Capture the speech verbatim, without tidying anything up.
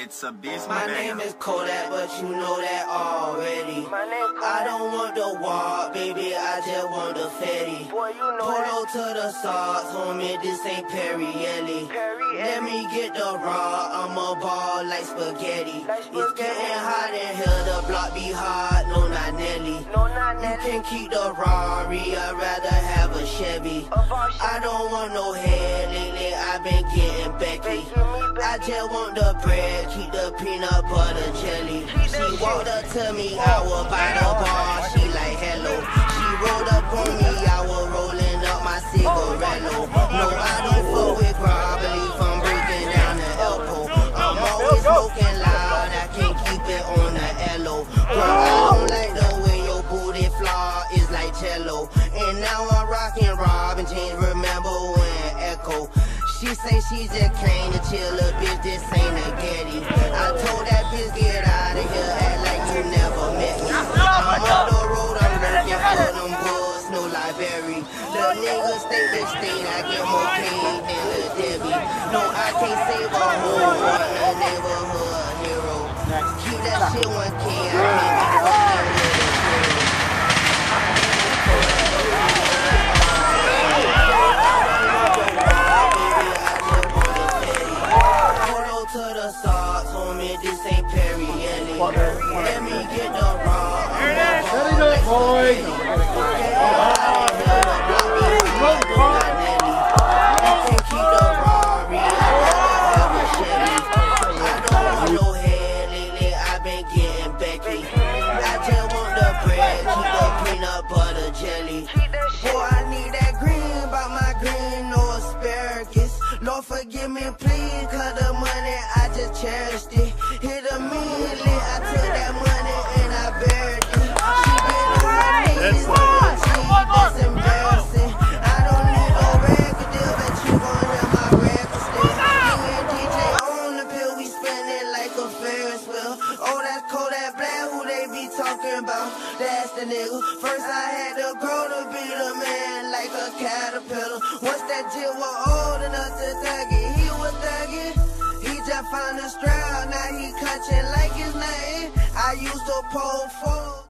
It's a beast. My name is Kodak, but you know that already. I don't want the walk, baby, I just want the fatty. Polo to the socks, homie, this ain't Perrielli. Let me get the raw, I'm a ball like spaghetti. It's getting hot in here, the block be hot, no not Nelly. You can keep the Rari, I'd rather have a Chevy. I don't want no head, lately I've been getting Becky. I just want the bread, keep the peanut butter jelly. She walked up to me, I was by the bar, she like hello. She rolled up on me, I was rolling up my cigarello. No, I don't fuck with broccoli from breaking down the elbow. I'm always smoking loud, I can't keep it on the L O. Girl, I don't like the way your booty flaw is like jello. And now I'm rocking Robin James, remember when Echo. She say she just came to chill, a bitch, this ain't a Getty. I told that bitch, get out of here, act like you never met me. I'm on the road, I'm looking for them books, no library. The niggas think they state, I get more paid than Lil Debbie. No, I can't save a whole one, a neighborhood hero. Keep that shit one K, I can't be fucking with a hero. To the socks, homie, this ain't Perrielli. Let me get the raw. Here it is. Ready to boy. Lord forgive me please, cause the money I just cherished it. Hit immediately, I took that money and I buried it. She get on her knees, she that's embarrassing. I don't need no record deal, but you gon' hear my record still. Me and D J on the pill, we spin it like a Ferris wheel. Oh, that's Kodak Black, who they be talking about? That's the nigga. First I had to grow to be the man like a caterpillar. Once that jit was old enough to thug it, he was thugging. He just found a strap, now he clutching like it's nothing. I used to pull four.